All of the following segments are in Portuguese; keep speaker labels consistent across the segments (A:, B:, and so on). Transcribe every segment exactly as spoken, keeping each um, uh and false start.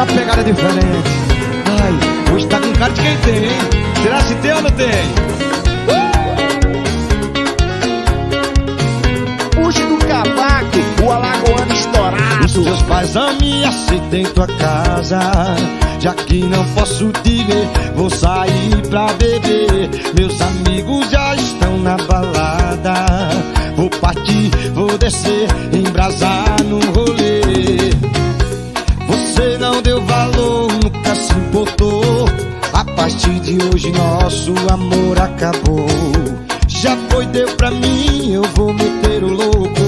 A: uma pegada diferente. Ai, hoje tá com cara de quem tem, hein? Será se tem ou não tem?
B: Puxa do cavaco, o alagoano estourado.
A: Os teus pais não me aceitam em tua casa, já que não posso te ver, vou sair pra beber. Meus amigos já estão na balada, vou partir, vou descer, embrasar no rolê. Você não deu valor, nunca se importou. A partir de hoje nosso amor acabou. Já foi, deu pra mim, eu vou meter o louco.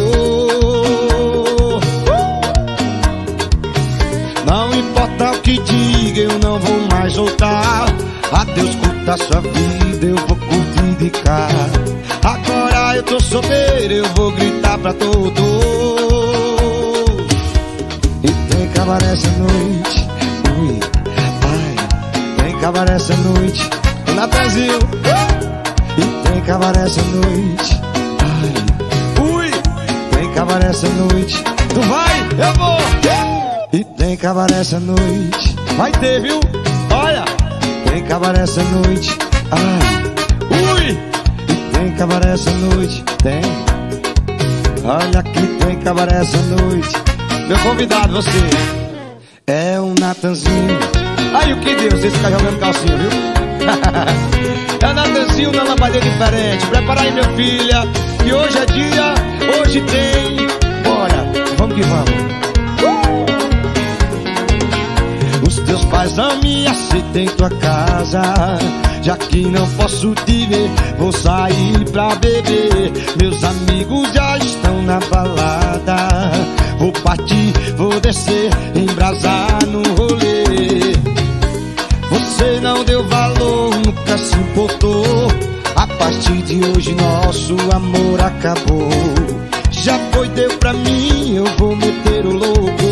A: Não importa o que diga, eu não vou mais voltar. Adeus, curta a sua vida, eu vou curtir de cá. Agora eu tô solteiro, eu vou gritar pra todos. E tem cabaré essa noite, ui, ai. Tem cabaré essa noite, na Brasil. E tem cabaré essa noite, ai, ui. Tem cabaré essa noite, tu vai, eu vou. E tem cabaré essa noite, vai ter, viu? Olha, tem cabaré essa noite, ai, ui. E tem cabaré essa noite, tem. Olha que tem cabaré essa noite. Meu convidado, você é um Natanzinho. Aí o que deu, vocês ficam jogando calcinha, viu? É o Natanzinho na lambadeira diferente. Prepara aí, minha filha, que hoje é dia, hoje tem. Bora, vamos que vamos. Os teus pais não me aceitam em tua casa, já que não posso te ver, vou sair pra beber. Meus amigos já estão na balada, vou partir, vou descer, embrasar no rolê. Você não deu valor, nunca se importou. A partir de hoje nosso amor acabou. Já foi, deu pra mim, eu vou meter o louco.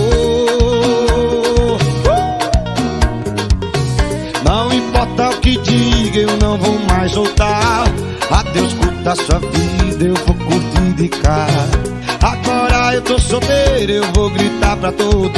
A: Não importa o que diga, eu não vou mais voltar. Adeus, curta a sua vida, eu vou curtir de cá. Agora eu tô solteiro, eu vou gritar pra todos.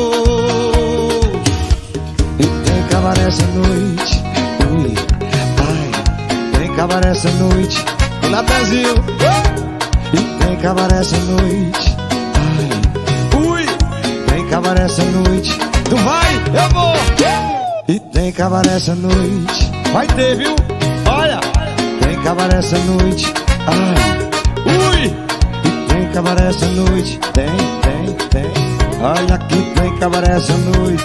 A: E tem cabaré essa noite, ui, ai. Tem cabaré essa noite, na Brasil. E tem cabaré essa noite, ai, ui. Tem cabaré essa noite, tu vai, eu vou. E tem cabaré essa noite, vai ter, viu? Olha, tem cabaré essa noite, ai, ui. E tem cabaré essa noite, tem, tem, tem. Olha que tem cabaré essa noite.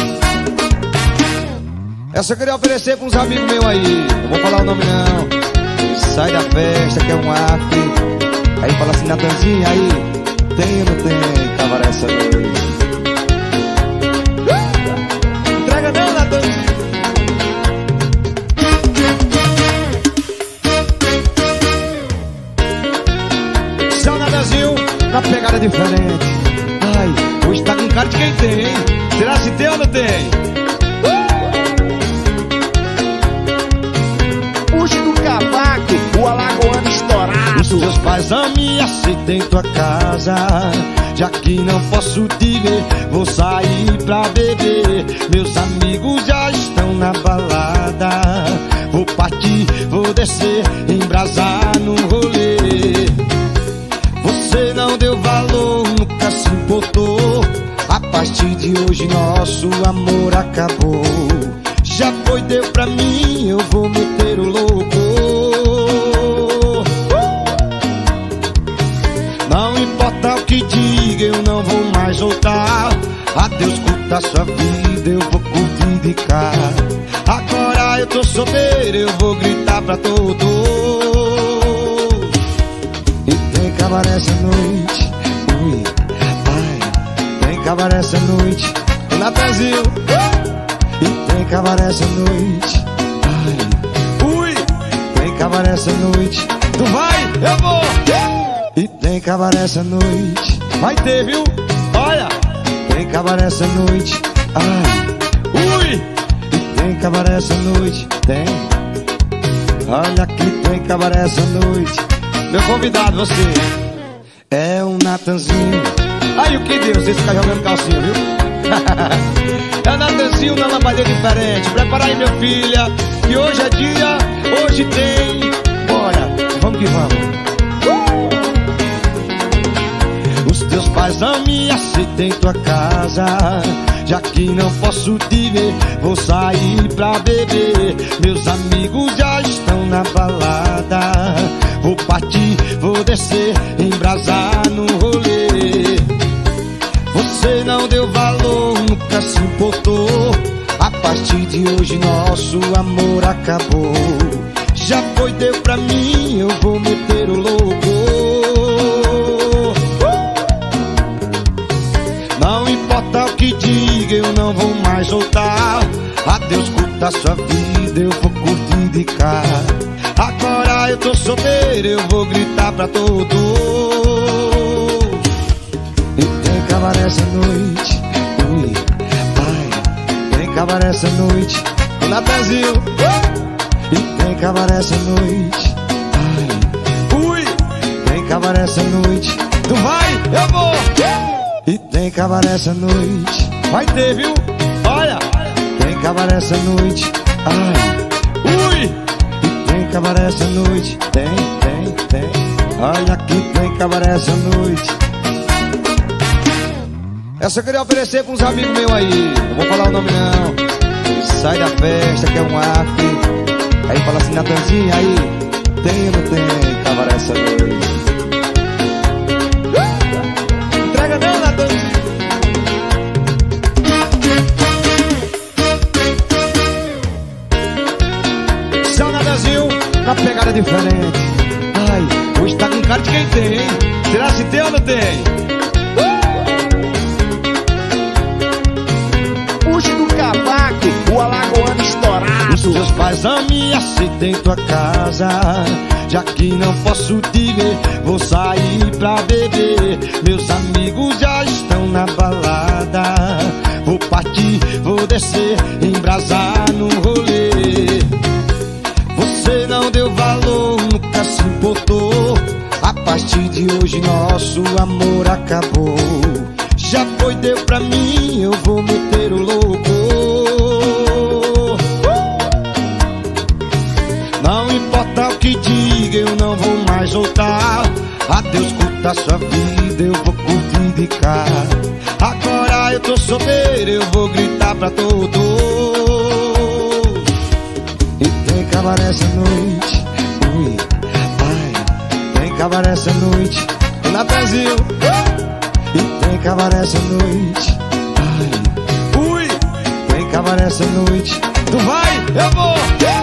A: Essa eu queria oferecer pra uns amigos meus aí. Não vou falar o nome não. Sai da festa, que é um after. Aí fala assim, Natanzinho, aí tem ou não tem cabaré essa noite? Entrega não, Natanzinho. Seu Natanzinho, na pegada diferente. Ai, hoje tá com cara de quem tem, hein? Será se tem ou não tem?
B: Puxa do cavaco, o alagoano estourado.
A: Os teus pais não me aceitam em tua casa, já que não posso te ver, vou sair pra beber. Meus amigos já estão na balada, vou partir, vou descer, embrasar no rolê. Você não deu valor, nunca se importou. A partir de hoje nosso amor acabou. Já foi, deu pra mim, eu vou meter o louco. Não importa o que diga, eu não vou mais voltar. Adeus, curta a sua vida, eu vou curtir de cá. Agora eu tô solteiro, eu vou gritar pra todos. E tem cabaré essa noite, ui, ai. Tem cabaré essa noite, na Brasil. E tem cabaré essa noite, ai, ui. Tem cabaré essa noite, tu vai, eu vou. E tem cabaré essa noite, vai ter, viu? Olha, tem cabaré essa noite, ai, ui. E tem cabaré essa noite, tem. Olha que tem cabaré essa noite. Meu convidado, você é um Natanzinho. Aí o que deu, vocês ficam jogando calcinha, viu? É Natanzinho na lambadeira diferente. Prepara aí, minha filha, que hoje é dia, hoje tem. Bora, vamos que vamos. Os teus pais não me aceitam em tua casa, já que não posso te ver, vou sair pra beber. Meus amigos já estão na balada, vou partir, vou descer, embrasar no rolê. Você não deu valor, nunca se importou. A partir de hoje nosso amor acabou. Já foi, deu pra mim, eu vou meter o louco. Não importa o que diga, eu não vou mais voltar. Adeus, curta sua vida, eu vou curtir de cá. Agora eu tô solteiro, eu vou gritar pra todos. E tem cabaré essa noite, ui, ai. Tem cabaré essa noite, o Natanzinho. E tem cabaré essa noite, ai, ui. Tem cabaré essa noite, tu vai, eu vou. E tem cabaré essa noite, vai ter, viu? Olha, tem cabaré essa noite, ai, ui. E tem cabaré essa noite, tem, tem, tem. Olha que tem cabaré essa noite. Essa eu queria oferecer pra uns amigos meus aí. Não vou falar o nome não. Sai da festa, que é um after. Aí fala assim, Natanzinho, aí tem ou não tem cabaré essa noite? Entrega não, Natanzinho. Seu Natanzinho, na pegada diferente. Ai, hoje tá com cara de quem tem, hein? Será se tem ou não tem?
B: Do cavaco, o alagoano estourado.
A: Os teus pais não me aceitam em tua casa, já que não posso te ver, vou sair pra beber. Meus amigos já estão na balada, vou partir, vou descer, embrasar no rolê. Você não deu valor, nunca se importou. A partir de hoje nosso amor acabou. Já foi, deu pra mim, eu vou meter o louco. Não importa o que diga, eu não vou mais voltar. Adeus, curta sua vida, eu vou curtir de cá. Agora eu tô solteiro, eu vou gritar pra todos. E tem cabaré essa noite, ui, ai. Tem cabaré essa noite, o Natanzinho. E tem cabaré essa noite, ai, ui. Tem cabaré essa noite, tu vai, eu vou.